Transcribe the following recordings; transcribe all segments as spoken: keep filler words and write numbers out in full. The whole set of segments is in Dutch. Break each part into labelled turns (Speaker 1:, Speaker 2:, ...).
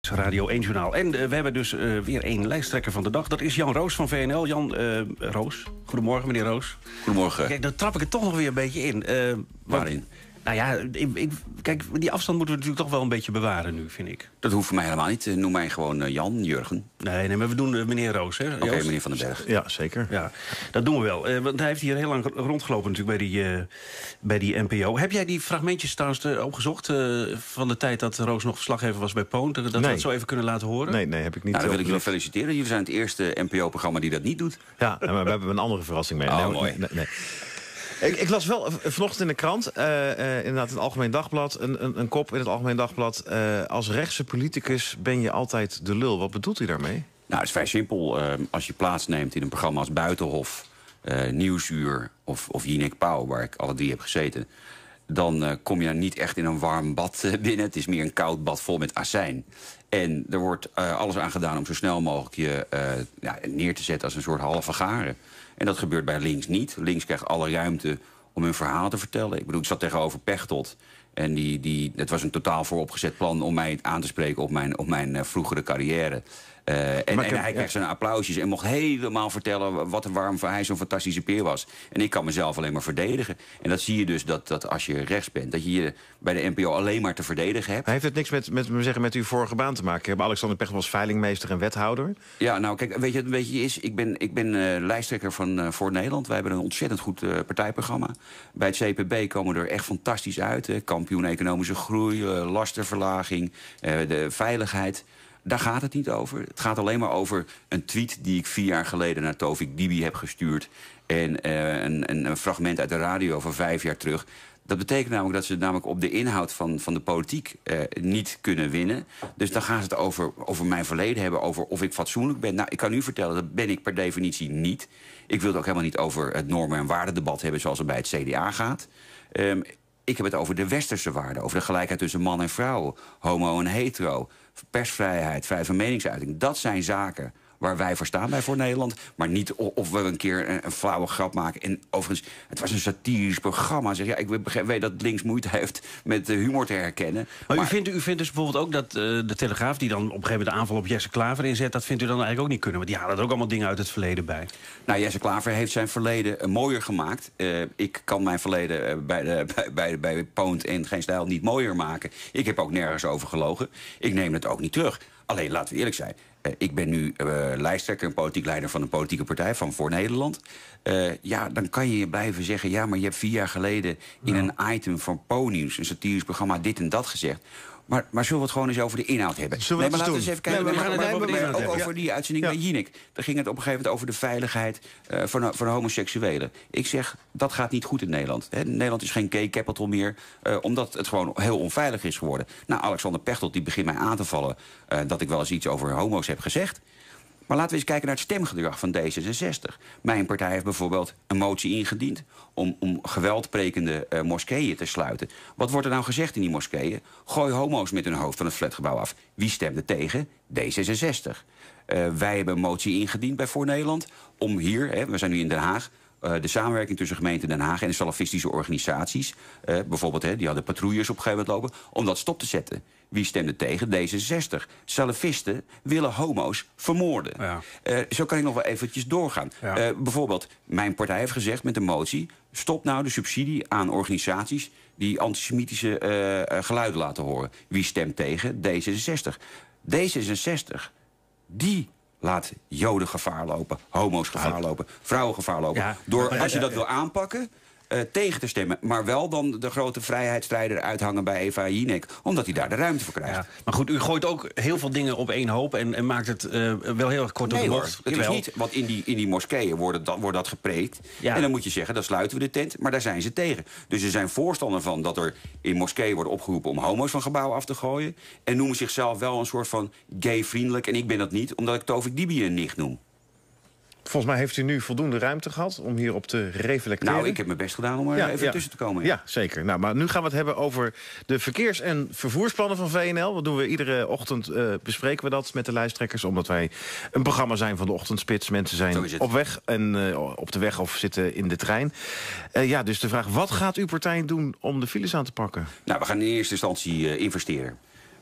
Speaker 1: Radio één Journaal. En uh, we hebben dus uh, weer één lijsttrekker van de dag. Dat is Jan Roos van V N L. Jan uh, Roos. Goedemorgen, meneer Roos.
Speaker 2: Goedemorgen.
Speaker 1: Kijk, dan trap ik het toch nog weer een beetje in. Uh,
Speaker 2: Waarin?
Speaker 1: Nou ja, ik, ik, kijk, die afstand moeten we natuurlijk toch wel een beetje bewaren nu, vind ik.
Speaker 2: Dat hoeft voor mij helemaal niet. Noem mij gewoon uh, Jan, Jurgen.
Speaker 1: Nee, nee, maar we doen uh, meneer Roos, hè?
Speaker 2: Oké, okay, meneer Van den Berg.
Speaker 3: Ja, zeker.
Speaker 1: Ja, dat doen we wel. Uh, want hij heeft hier heel lang rondgelopen natuurlijk bij die, uh, bij die N P O. Heb jij die fragmentjes trouwens uh, opgezocht uh, van de tijd dat Roos nog verslaggever was bij Poont? Dat
Speaker 3: nee.
Speaker 1: we het zo even kunnen laten horen?
Speaker 3: Nee, nee, heb ik niet.
Speaker 2: Nou, dan wil ik jullie feliciteren. Jullie zijn het eerste N P O-programma die dat niet doet.
Speaker 3: Ja, maar we hebben een andere verrassing mee.
Speaker 2: Oh,
Speaker 3: nee,
Speaker 2: mooi.
Speaker 3: Nee, nee. Ik, ik las wel vanochtend in de krant, uh, uh, inderdaad het Algemeen Dagblad... een, een, een kop in het Algemeen Dagblad... Uh, als rechtse politicus ben je altijd de lul. Wat bedoelt u daarmee?
Speaker 2: Nou, het is vrij simpel. Uh, als je plaatsneemt in een programma als Buitenhof, uh, Nieuwsuur of, of Jinek Pauw... waar ik alle drie heb gezeten... dan uh, kom je niet echt in een warm bad uh, binnen. Het is meer een koud bad vol met azijn. En er wordt uh, alles aan gedaan om zo snel mogelijk je uh, ja, neer te zetten... als een soort halve garen. En dat gebeurt bij links niet. Links krijgt alle ruimte om hun verhaal te vertellen. Ik bedoel, ik zat tegenover Pechtold. En die, die, het was een totaal vooropgezet plan om mij aan te spreken op mijn, op mijn uh, vroegere carrière. Uh, en, en hij kreeg ja. zijn applausjes en mocht helemaal vertellen wat, waarom hij zo'n fantastische peer was. En ik kan mezelf alleen maar verdedigen. En dat zie je dus dat, dat als je rechts bent, dat je je bij de N P O alleen maar te verdedigen hebt.
Speaker 3: Hij heeft het niks met, met, zeggen, met uw vorige baan te maken. Ik heb Alexander Pechtold was veilingmeester en wethouder.
Speaker 2: Ja, nou kijk, weet je, een beetje is, ik ben, ik ben uh, lijsttrekker van uh, Voor Nederland. Wij hebben een ontzettend goed uh, partijprogramma. Bij het C P B komen we er echt fantastisch uit. Hè. Kampioen economische groei, uh, lastenverlaging, uh, de veiligheid. Daar gaat het niet over. Het gaat alleen maar over een tweet die ik vier jaar geleden naar Tovik Dibi heb gestuurd. En uh, een, een, een fragment uit de radio van vijf jaar terug. Dat betekent namelijk dat ze namelijk op de inhoud van, van de politiek uh, niet kunnen winnen. Dus dan gaan ze het over, over mijn verleden hebben, over of ik fatsoenlijk ben. Nou, ik kan u vertellen, dat ben ik per definitie niet. Ik wil het ook helemaal niet over het normen- en waardendebat hebben zoals het bij het C D A gaat. Um, ik heb het over de westerse waarden, over de gelijkheid tussen man en vrouw, homo en hetero, persvrijheid, vrijheid van meningsuiting. Dat zijn zaken waar wij voor staan bij Voor Nederland. Maar niet of we een keer een, een flauwe grap maken. En overigens, het was een satirisch programma. Zeg, ja, ik weet dat links moeite heeft met humor te herkennen.
Speaker 1: Maar,
Speaker 2: maar
Speaker 1: u, vindt, u vindt dus bijvoorbeeld ook dat uh, de Telegraaf... die dan op een gegeven moment de aanval op Jesse Klaver inzet... dat vindt u dan eigenlijk ook niet kunnen? Want die halen er ook allemaal dingen uit het verleden bij.
Speaker 2: Nou, Jesse Klaver heeft zijn verleden uh, mooier gemaakt. Uh, ik kan mijn verleden uh, bij, de, bij, bij, bij Poont en Geen Stijl niet mooier maken. Ik heb ook nergens over gelogen. Ik neem het ook niet terug. Alleen, laten we eerlijk zijn... Uh, ik ben nu uh, lijsttrekker en politiek leider van een politieke partij, van Voor Nederland. Uh, ja, dan kan je blijven zeggen... ja, maar je hebt vier jaar geleden in nou. een item van Po-nieuws... een satirisch programma dit en dat gezegd... Maar, maar zullen we het gewoon eens over de inhoud hebben?
Speaker 3: Zullen we
Speaker 2: nee, maar laten we eens even kijken.
Speaker 1: Nee, we gaan het
Speaker 2: maar,
Speaker 1: over de inhoud
Speaker 2: ook
Speaker 1: hebben.
Speaker 2: over die uitzending
Speaker 3: ja.
Speaker 2: bij Jinek. Daar ging het op een gegeven moment over de veiligheid uh, van, van homoseksuelen. Ik zeg, dat gaat niet goed in Nederland. He, Nederland is geen gay capital meer, uh, omdat het gewoon heel onveilig is geworden. Nou, Alexander Pechtold die begint mij aan te vallen... Uh, dat ik wel eens iets over homo's heb gezegd. Maar laten we eens kijken naar het stemgedrag van D zesenzestig. Mijn partij heeft bijvoorbeeld een motie ingediend... om, om geweldprekende uh, moskeeën te sluiten. Wat wordt er nou gezegd in die moskeeën? Gooi homo's met hun hoofd van het flatgebouw af. Wie stemde tegen? D zesenzestig. Uh, wij hebben een motie ingediend bij Voor Nederland... om hier, hè, we zijn nu in Den Haag... Uh, de samenwerking tussen gemeente Den Haag en de salafistische organisaties... Uh, bijvoorbeeld, hè, die hadden patrouilles op een gegeven moment lopen... om dat stop te zetten. Wie stemde tegen? D zesenzestig. Salafisten willen homo's vermoorden. Ja. Uh, zo kan ik nog wel eventjes doorgaan. Ja. Uh, bijvoorbeeld, mijn partij heeft gezegd met een motie... stop nou de subsidie aan organisaties... die antisemitische uh, geluiden laten horen. Wie stemt tegen? D zesenzestig. D zesenzestig, die... laat Joden gevaar lopen, homo's gevaar lopen, vrouwen gevaar lopen. Ja, door, als je dat wil aanpakken, uh, tegen te stemmen. Maar wel dan de grote vrijheidsstrijder uithangen bij Eva Jinek. Omdat hij daar de ruimte voor krijgt. Ja,
Speaker 1: maar goed, u gooit ook heel veel dingen op één hoop... en, en maakt het uh, wel heel erg kort op
Speaker 2: nee,
Speaker 1: de
Speaker 2: hoor,
Speaker 1: bocht.
Speaker 2: het is niet, want in die, in die moskeeën wordt dat, wordt dat gepreekt. Ja. En dan moet je zeggen, dan sluiten we de tent. Maar daar zijn ze tegen. Dus ze zijn voorstander van dat er in moskeeën wordt opgeroepen... om homo's van gebouwen af te gooien. En noemen zichzelf wel een soort van gay-vriendelijk. En ik ben dat niet, omdat ik Tovik Dibi een nicht noem.
Speaker 3: Volgens mij heeft u nu voldoende ruimte gehad om hierop te reflecteren.
Speaker 2: Nou, ik heb mijn best gedaan om er ja, even ja. tussen te komen.
Speaker 3: Ja, zeker. Nou, maar nu gaan we het hebben over de verkeers- en vervoersplannen van V N L. Dat doen we iedere ochtend, uh, bespreken we dat met de lijsttrekkers... omdat wij een programma zijn van de ochtendspits. Mensen zijn op weg en uh, op de weg of zitten in de trein. Uh, ja, dus de vraag, wat gaat uw partij doen om de files aan te pakken?
Speaker 2: Nou, we gaan in eerste instantie uh, investeren.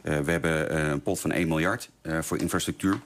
Speaker 2: Uh, we hebben uh, een pot van één miljard uh, voor infrastructuur.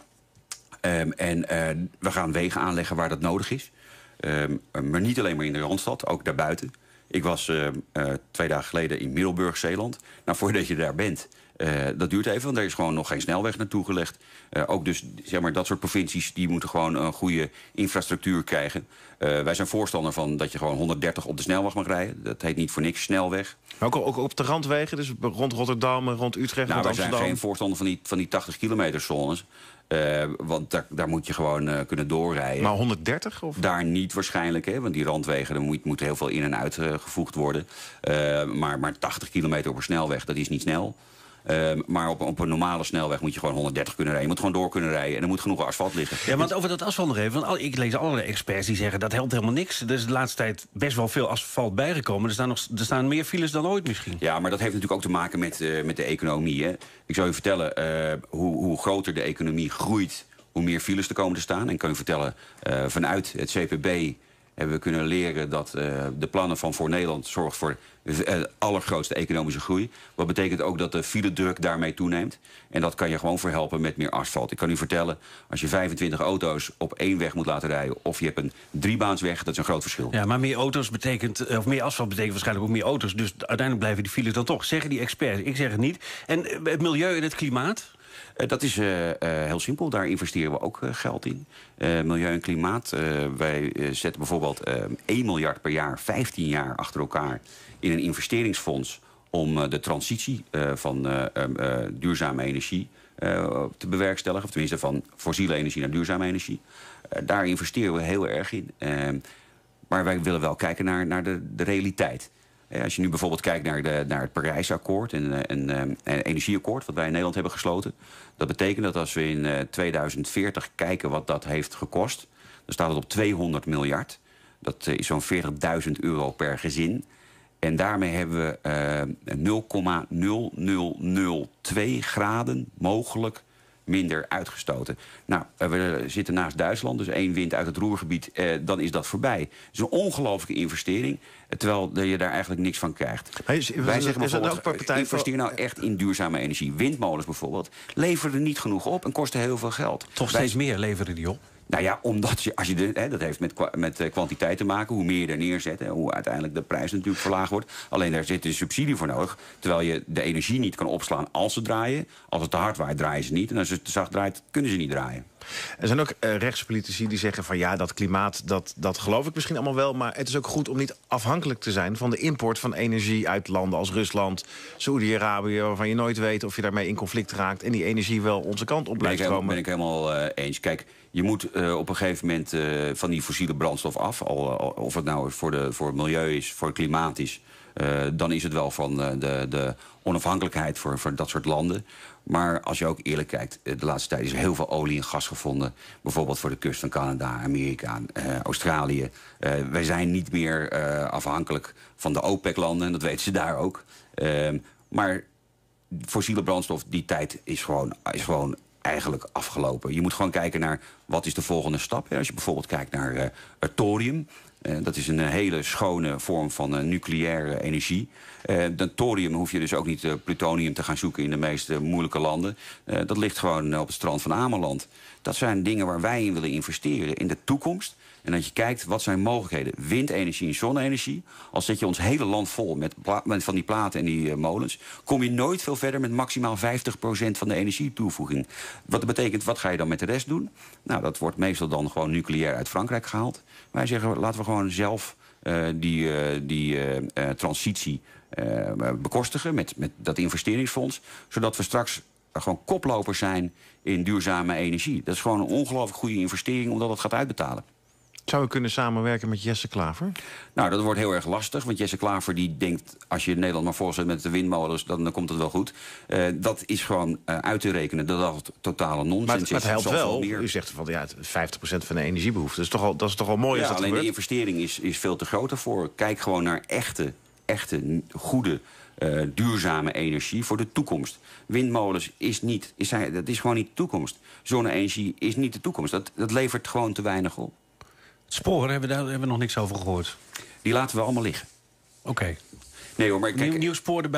Speaker 2: Um, en uh, we gaan wegen aanleggen waar dat nodig is. Um, maar niet alleen maar in de Randstad, ook daarbuiten. Ik was uh, uh, twee dagen geleden in Middelburg, Zeeland. Nou, voordat je daar bent, uh, dat duurt even, want er is gewoon nog geen snelweg naartoe gelegd. Uh, ook dus, zeg maar, dat soort provincies, die moeten gewoon een goede infrastructuur krijgen. Uh, wij zijn voorstander van dat je gewoon honderddertig op de snelweg mag rijden. Dat heet niet voor niks snelweg.
Speaker 3: Maar ook, ook op de randwegen, dus rond Rotterdam, rond Utrecht,
Speaker 2: nou,
Speaker 3: rond
Speaker 2: wij
Speaker 3: Amsterdam?
Speaker 2: zijn geen voorstander van die, van die tachtig kilometer zones. Uh, want daar, daar moet je gewoon uh, kunnen doorrijden.
Speaker 3: Maar honderddertig? Of?
Speaker 2: Daar niet waarschijnlijk, hè, want die randwegen, er moet, moet heel veel in- en uitgevoegd uh, worden. Uh, maar, maar tachtig kilometer op een snelweg, dat is niet snel. Uh, maar op, op een normale snelweg moet je gewoon honderddertig kunnen rijden. Je moet gewoon door kunnen rijden en er moet genoeg asfalt liggen.
Speaker 1: Ja, want over dat asfalt nog even. Want ik lees allerlei experts die zeggen dat helpt helemaal niks. Er is de laatste tijd best wel veel asfalt bijgekomen. Er staan, nog, er staan meer files dan ooit misschien.
Speaker 2: Ja, maar dat heeft natuurlijk ook te maken met, uh, met de economie. Hè. Ik zal je vertellen, uh, hoe, hoe groter de economie groeit, hoe meer files er komen te staan. En ik kan je vertellen, uh, vanuit het C P B hebben we kunnen leren dat uh, de plannen van Voor Nederland zorgt voor de allergrootste economische groei. Wat betekent ook dat de filedruk daarmee toeneemt. En dat kan je gewoon verhelpen met meer asfalt. Ik kan u vertellen, als je vijfentwintig auto's op één weg moet laten rijden, of je hebt een driebaansweg, dat is een groot verschil.
Speaker 1: Ja, maar meer auto's betekent, of meer asfalt betekent waarschijnlijk ook meer auto's. Dus uiteindelijk blijven die files dan toch. Zeggen die experts, ik zeg het niet. En het milieu en het klimaat?
Speaker 2: Uh, dat is uh, uh, heel simpel, daar investeren we ook uh, geld in. Uh, milieu en klimaat. Uh, wij uh, zetten bijvoorbeeld uh, één miljard per jaar, vijftien jaar achter elkaar in een investeringsfonds om uh, de transitie uh, van uh, uh, duurzame energie uh, te bewerkstelligen. Of tenminste van fossiele energie naar duurzame energie. Uh, daar investeren we heel erg in. Uh, maar wij willen wel kijken naar, naar de, de realiteit. Als je nu bijvoorbeeld kijkt naar, de, naar het Parijsakkoord en een energieakkoord wat wij in Nederland hebben gesloten. Dat betekent dat als we in uh, tweeduizend veertig kijken wat dat heeft gekost, dan staat het op tweehonderd miljard. Dat uh, is zo'n veertigduizend euro per gezin. En daarmee hebben we uh, nul komma nul nul nul twee graden mogelijk minder uitgestoten. Nou, we zitten naast Duitsland, dus één wind uit het Roergebied, eh, dan is dat voorbij. Het is een ongelooflijke investering, terwijl je daar eigenlijk niks van krijgt.
Speaker 3: Hey, is,
Speaker 2: Wij zeggen
Speaker 3: is
Speaker 2: bijvoorbeeld, investeer nou echt in duurzame energie. Windmolens bijvoorbeeld leveren niet genoeg op en kosten heel veel geld.
Speaker 1: Toch steeds Wij, meer leveren die op?
Speaker 2: Nou ja, omdat je, als je de, hè, dat heeft met, met kwantiteit te maken. Hoe meer je er neerzet, hè, hoe uiteindelijk de prijs natuurlijk verlaagd wordt. Alleen daar zit een subsidie voor nodig. Terwijl je de energie niet kan opslaan als ze draaien. Als het te hard waait, draaien ze niet. En als het te zacht draait, kunnen ze niet draaien.
Speaker 3: Er zijn ook uh, rechtspolitici die zeggen van ja, dat klimaat, dat, dat geloof ik misschien allemaal wel. Maar het is ook goed om niet afhankelijk te zijn van de import van energie uit landen als Rusland, Saoedi-Arabië, waarvan je nooit weet of je daarmee in conflict raakt en die energie wel onze kant op blijft komen.
Speaker 2: Ben ik helemaal uh, eens. Kijk, je moet uh, op een gegeven moment uh, van die fossiele brandstof af. Al, al, of het nou voor, de, voor het milieu is, voor het klimaat is. Uh, dan is het wel van uh, de, de onafhankelijkheid voor, voor dat soort landen. Maar als je ook eerlijk kijkt, de laatste tijd is er heel veel olie en gas gevonden. Bijvoorbeeld voor de kust van Canada, Amerika, uh, Australië. Uh, wij zijn niet meer uh, afhankelijk van de OPEC-landen. En dat weten ze daar ook. Uh, maar fossiele brandstof, die tijd is gewoon, is gewoon eigenlijk afgelopen. Je moet gewoon kijken naar wat is de volgende stap. Ja, als je bijvoorbeeld kijkt naar uh, thorium. Uh, dat is een uh, hele schone vorm van uh, nucleaire energie. Uh, dat thorium hoef je dus ook niet uh, plutonium te gaan zoeken in de meest uh, moeilijke landen. Uh, dat ligt gewoon uh, op het strand van Ameland. Dat zijn dingen waar wij in willen investeren in de toekomst. En dat je kijkt, wat zijn mogelijkheden? Windenergie en zonne-energie. Als zet je ons hele land vol met, met van die platen en die uh, molens, kom je nooit veel verder met maximaal vijftig procent van de energietoevoeging. Wat dat betekent, wat ga je dan met de rest doen? Nou, dat wordt meestal dan gewoon nucleair uit Frankrijk gehaald. Wij zeggen, laten we gewoon zelf uh, die, uh, die uh, uh, transitie uh, bekostigen met, met dat investeringsfonds, zodat we straks gewoon koplopers zijn in duurzame energie. Dat is gewoon een ongelooflijk goede investering, omdat het gaat uitbetalen.
Speaker 3: Zou je kunnen samenwerken met Jesse Klaver?
Speaker 2: Nou, dat wordt heel erg lastig. Want Jesse Klaver die denkt, als je Nederland maar voorzet met de windmolens, dan, dan komt het wel goed. Uh, dat is gewoon uh, uit te rekenen dat dat totale nonsens
Speaker 3: maar,
Speaker 2: is.
Speaker 3: Maar het helpt wel. Meer. U zegt van ja, vijftig procent van de energiebehoefte. Dat is toch al, dat is toch al mooi
Speaker 2: ja,
Speaker 3: als dat
Speaker 2: alleen
Speaker 3: gebeurt?
Speaker 2: De investering is, is veel te groot ervoor. Kijk gewoon naar echte, echte goede, uh, duurzame energie voor de toekomst. Windmolens is niet, is, dat is gewoon niet de toekomst. Zonne-energie is niet de toekomst. Dat, dat levert gewoon te weinig op.
Speaker 1: Sporen, hebben we daar hebben we nog niks over gehoord.
Speaker 2: Die laten we allemaal liggen.
Speaker 1: Oké. Okay.
Speaker 2: Nee hoor, maar kijk,
Speaker 1: Nieuw, nieuw spoor erbij?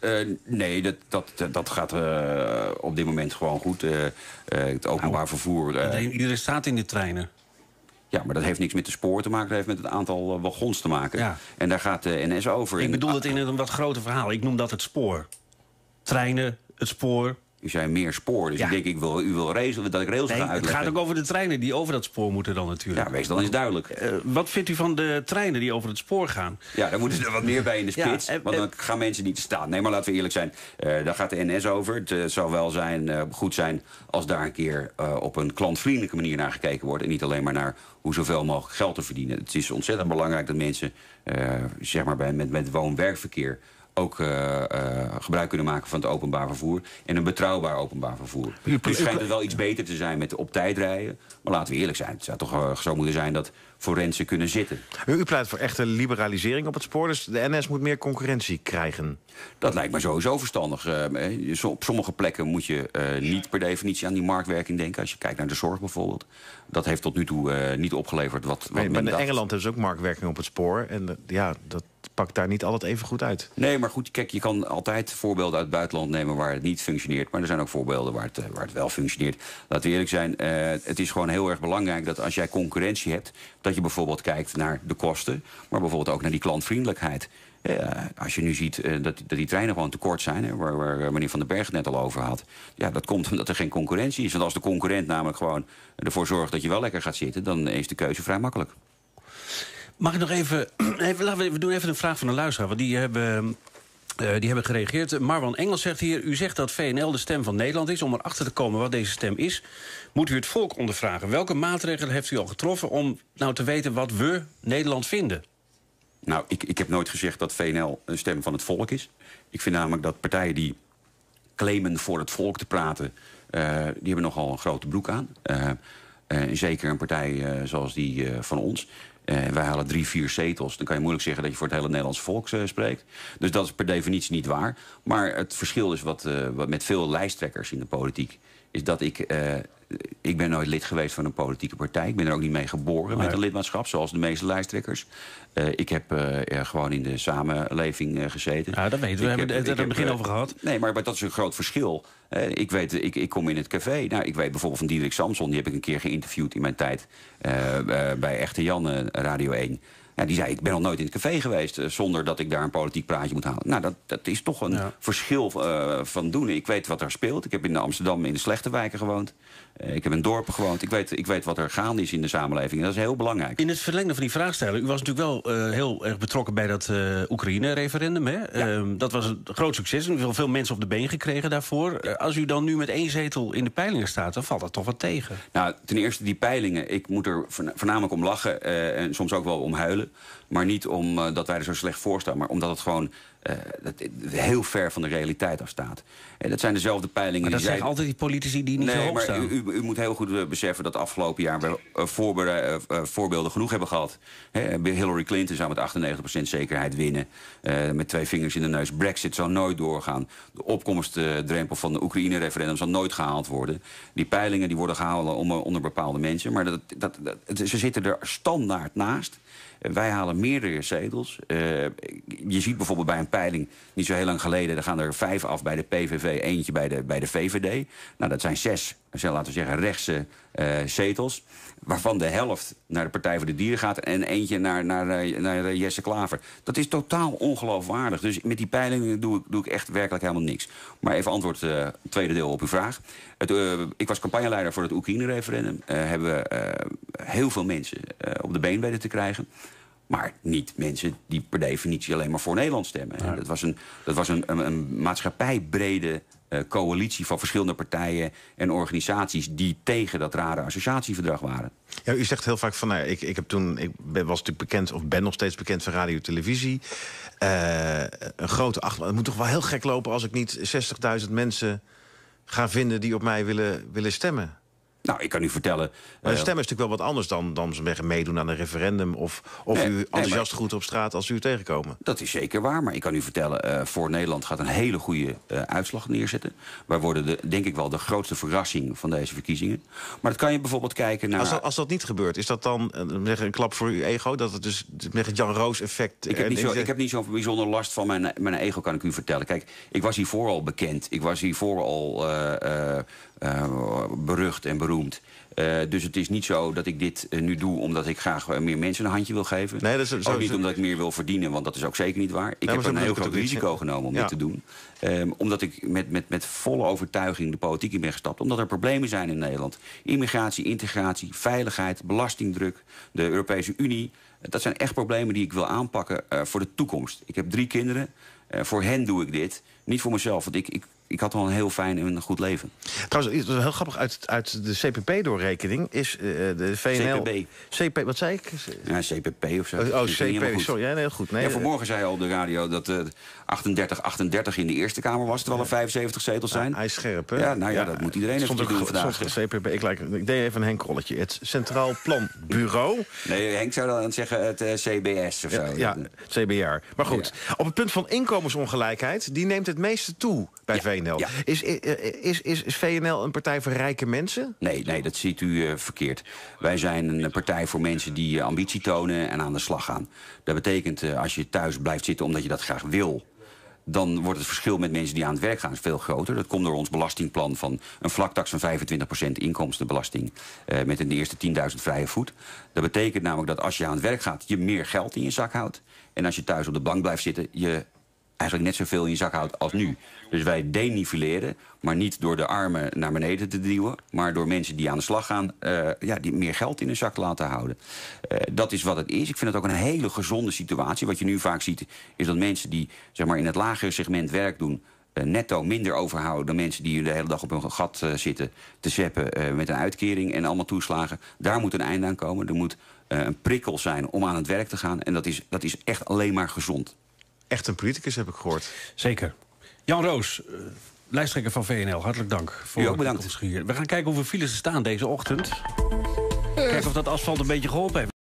Speaker 2: Uh, nee, dat, dat, dat gaat uh, op dit moment gewoon goed. Uh, uh, het openbaar nou, vervoer... Uh,
Speaker 1: iedereen staat in de treinen.
Speaker 2: Ja, maar dat heeft niks met de spoor te maken. Dat heeft met het aantal uh, wagons te maken. Ja. En daar gaat de N S over.
Speaker 1: Ik bedoel het in een wat groter verhaal. Ik noem dat het spoor. Treinen, het spoor...
Speaker 2: U zei meer spoor, dus ja. ik denk, ik wil, u wil rails, dat ik rails
Speaker 1: nee,
Speaker 2: ga uitleggen.
Speaker 1: Het gaat ook over de treinen die over dat spoor moeten dan natuurlijk.
Speaker 2: Ja, wees dan eens duidelijk.
Speaker 1: Uh, wat vindt u van de treinen die over het spoor gaan?
Speaker 2: Ja, daar moeten ze er wat meer bij in de spits, ja, uh, want dan gaan mensen niet staan. Nee, maar laten we eerlijk zijn, uh, daar gaat de N S over. Het uh, zou wel zijn, uh, goed zijn als daar een keer uh, op een klantvriendelijke manier naar gekeken wordt. En niet alleen maar naar hoe zoveel mogelijk geld te verdienen. Het is ontzettend belangrijk dat mensen, uh, zeg maar bij, met, met woon-werkverkeer... ook uh, uh, gebruik kunnen maken van het openbaar vervoer. En een betrouwbaar openbaar vervoer. Nu schijnt het wel iets beter te zijn met op tijd rijden. Maar laten we eerlijk zijn. Het zou toch uh, zo moeten zijn dat forensen kunnen zitten.
Speaker 3: U pleit voor echte liberalisering op het spoor. Dus de N S moet meer concurrentie krijgen.
Speaker 2: Dat lijkt me sowieso verstandig. Uh, op sommige plekken moet je uh, niet per definitie aan die marktwerking denken. Als je kijkt naar de zorg bijvoorbeeld. Dat heeft tot nu toe uh, niet opgeleverd wat, wat
Speaker 3: nee,
Speaker 2: men
Speaker 3: maar in
Speaker 2: dacht.
Speaker 3: Engeland hebben ze ook marktwerking op het spoor. En uh, ja, dat pakt daar niet altijd even goed uit.
Speaker 2: Nee, maar goed, kijk, je kan altijd voorbeelden uit het buitenland nemen waar het niet functioneert. Maar er zijn ook voorbeelden waar het, waar het wel functioneert. Laten we eerlijk zijn, uh, het is gewoon heel erg belangrijk dat als jij concurrentie hebt, dat je bijvoorbeeld kijkt naar de kosten, maar bijvoorbeeld ook naar die klantvriendelijkheid. Ja, als je nu ziet uh, dat, dat die treinen gewoon tekort zijn, hè, waar, waar meneer Van den Berg het net al over had. Ja, dat komt omdat er geen concurrentie is. Want als de concurrent namelijk gewoon ervoor zorgt dat je wel lekker gaat zitten, dan is de keuze vrij makkelijk.
Speaker 1: Mag ik nog even... even laten we, we doen even een vraag van een luisteraar, want die hebben... Uh, die hebben gereageerd. Marwan Engels zegt hier... U zegt dat V N L de stem van Nederland is. Om erachter te komen wat deze stem is, moet u het volk ondervragen. Welke maatregelen heeft u al getroffen om nou te weten wat we Nederland vinden?
Speaker 2: Nou, ik, ik heb nooit gezegd dat V N L een stem van het volk is. Ik vind namelijk dat partijen die claimen voor het volk te praten, Uh, die hebben nogal een grote broek aan. Uh, uh, zeker een partij uh, zoals die uh, van ons. Uh, wij halen drie, vier zetels. Dan kan je moeilijk zeggen dat je voor het hele Nederlandse volk uh, spreekt. Dus dat is per definitie niet waar. Maar het verschil is wat, uh, wat met veel lijsttrekkers in de politiek, is dat ik... Uh, ik ben nooit lid geweest van een politieke partij. Ik ben er ook niet mee geboren met een lidmaatschap, zoals de meeste lijsttrekkers. Uh, ik heb uh, ja, gewoon in de samenleving uh, gezeten.
Speaker 1: Ja, dat weten we. We hebben het er in het begin over gehad.
Speaker 2: Nee, maar dat is een groot verschil. Uh, ik, weet, ik, ik kom in het café. Nou, ik weet bijvoorbeeld van Diederik Samson. Die heb ik een keer geïnterviewd in mijn tijd uh, uh, bij Echte Jan uh, Radio één. Ja, die zei, ik ben al nooit in het café geweest uh, zonder dat ik daar een politiek praatje moet halen. Nou, dat, dat is toch een ja. verschil uh, van doen. Ik weet wat er speelt. Ik heb in Amsterdam in de slechte wijken gewoond. Uh, ik heb in dorpen gewoond. Ik weet, ik weet wat er gaande is in de samenleving. En dat is heel belangrijk.
Speaker 1: In het verlengde van die vraagsteller, u was natuurlijk wel uh, heel erg betrokken bij dat uh, Oekraïne-referendum. Hè? Ja. Uh, dat was een groot succes. Er zijn veel mensen op de been gekregen daarvoor. Uh, als u dan nu met één zetel in de peilingen staat, dan valt dat toch wat tegen?
Speaker 2: Nou, ten eerste die peilingen. Ik moet er voornamelijk om lachen uh, en soms ook wel om huilen. Maar niet omdat uh, wij er zo slecht voor staan, maar omdat het gewoon uh, dat heel ver van de realiteit afstaat. En dat zijn dezelfde peilingen.
Speaker 1: Maar dat
Speaker 2: die
Speaker 1: zeggen altijd die politici die niet
Speaker 2: nee,
Speaker 1: zo hoog
Speaker 2: maar
Speaker 1: staan.
Speaker 2: U, u, u moet heel goed uh, beseffen dat afgelopen jaar we uh, voorbe- uh, uh, voorbeelden genoeg hebben gehad. He, Hillary Clinton zou met achtennegentig procent zekerheid winnen. Uh, met twee vingers in de neus. Brexit zou nooit doorgaan. De opkomstdrempel van de Oekraïne-referendum zal nooit gehaald worden. Die peilingen die worden gehaald onder, onder bepaalde mensen. Maar dat, dat, dat, ze zitten er standaard naast. Wij halen meerdere zetels. Uh, je ziet bijvoorbeeld bij een peiling, niet zo heel lang geleden, daar gaan er vijf af bij de P V V, eentje bij de, bij de V V D. Nou, dat zijn zes, laten we zeggen, rechtse uh, zetels. Waarvan de helft naar de Partij voor de Dieren gaat en eentje naar, naar, naar Jesse Klaver. Dat is totaal ongeloofwaardig. Dus met die peilingen doe ik, doe ik echt werkelijk helemaal niks. Maar even antwoord, uh, tweede deel op uw vraag. Het, uh, ik was campagneleider voor het Oekraïne-referendum. Uh, hebben we uh, heel veel mensen uh, op de been weten te krijgen. Maar niet mensen die per definitie alleen maar voor Nederland stemmen. Ja. Dat was een, dat was een, een, een maatschappijbrede uh, coalitie van verschillende partijen en organisaties die tegen dat rare associatieverdrag waren.
Speaker 3: Ja, u zegt heel vaak van, nou, ik, ik heb toen, ik ben, was natuurlijk bekend, of ben nog steeds bekend van radio en televisie. Uh, een grote acht. Het moet toch wel heel gek lopen als ik niet zestigduizend mensen ga vinden die op mij willen, willen stemmen.
Speaker 2: Nou, ik kan u vertellen...
Speaker 3: Maar de
Speaker 2: uh,
Speaker 3: stem is natuurlijk wel wat anders dan, dan zeggen, meedoen aan een referendum... of, of nee, u enthousiast nee, maar, goed op straat als u tegenkomen.
Speaker 2: Dat is zeker waar, maar ik kan u vertellen... Uh, voor Nederland gaat een hele goede uh, uitslag neerzetten. Wij worden, de, denk ik wel, de grootste verrassing van deze verkiezingen. Maar dat kan je bijvoorbeeld kijken naar...
Speaker 3: Als dat, als dat niet gebeurt, is dat dan uh, een klap voor uw ego? Dat het dus het Jan Roos effect...
Speaker 2: Ik heb niet, zo, ik heb niet zo'n bijzonder last van mijn, mijn ego, kan ik u vertellen. Kijk, ik was hiervoor al bekend. Ik was hiervoor al uh, uh, uh, berucht en beroemd. Uh, dus het is niet zo dat ik dit uh, nu doe omdat ik graag uh, meer mensen een handje wil geven. Nee, dat is, ook zo, niet zo, omdat ik meer wil verdienen, want dat is ook zeker niet waar. Ik ja, heb een heel groot risico niet, genomen om ja. dit te doen. Um, omdat ik met, met, met volle overtuiging de politiek in ben gestapt. Omdat er problemen zijn in Nederland. Immigratie, integratie, veiligheid, belastingdruk, de Europese Unie. Dat zijn echt problemen die ik wil aanpakken uh, voor de toekomst. Ik heb drie kinderen. Uh, voor hen doe ik dit. Niet voor mezelf, want ik... ik Ik had wel een heel fijn en een goed leven.
Speaker 3: Trouwens, heel grappig, uit, uit de C P P-doorrekening is uh, de V N L...
Speaker 2: C P P.
Speaker 3: C P, wat zei ik?
Speaker 2: Ja, C P P of zo.
Speaker 3: Oh, oh C P P, sorry. Ja, heel goed. Nee,
Speaker 2: ja, vanmorgen zei hij al op de radio dat uh, achtendertig achtendertig in de Eerste Kamer was... terwijl er vijfenzeventig zetels zijn.
Speaker 3: Ja, hij is scherp, hè?
Speaker 2: Ja, nou ja, ja, dat moet iedereen even doen vandaag.
Speaker 3: C P P, ik, like, ik deed even een Henk Rolletje. Het Centraal Planbureau.
Speaker 2: Nee, Henk zou dan zeggen het uh, C B S of zo.
Speaker 3: Ja, ja, C B R. Maar goed, ja. Op het punt van inkomensongelijkheid... die neemt het meeste toe bij ja. V N L. Ja. Is, is, is, is V N L een partij voor rijke mensen?
Speaker 2: Nee, nee, dat ziet u uh, verkeerd. Wij zijn een partij voor mensen die uh, ambitie tonen en aan de slag gaan. Dat betekent, uh, als je thuis blijft zitten omdat je dat graag wil... dan wordt het verschil met mensen die aan het werk gaan veel groter. Dat komt door ons belastingplan van een vlaktax van vijfentwintig procent inkomstenbelasting... Uh, met in de eerste tienduizend vrije voet. Dat betekent namelijk dat als je aan het werk gaat... je meer geld in je zak houdt. En als je thuis op de bank blijft zitten... je eigenlijk net zoveel in je zak houdt als nu. Dus wij denivelleren, maar niet door de armen naar beneden te duwen... maar door mensen die aan de slag gaan, uh, ja, die meer geld in hun zak laten houden. Uh, dat is wat het is. Ik vind het ook een hele gezonde situatie. Wat je nu vaak ziet, is dat mensen die zeg maar, in het lagere segment werk doen... Uh, netto minder overhouden dan mensen die de hele dag op hun gat uh, zitten... te zeppen uh, met een uitkering en allemaal toeslagen. Daar moet een einde aan komen. Er moet uh, een prikkel zijn om aan het werk te gaan. En dat is, dat is echt alleen maar gezond.
Speaker 3: Echt een politicus, heb ik gehoord.
Speaker 1: Zeker. Jan Roos, uh, lijsttrekker van V N L, hartelijk dank. Voor
Speaker 2: U ook bedankt.
Speaker 1: We gaan kijken hoeveel files er staan deze ochtend. Kijken of dat asfalt een beetje geholpen heeft.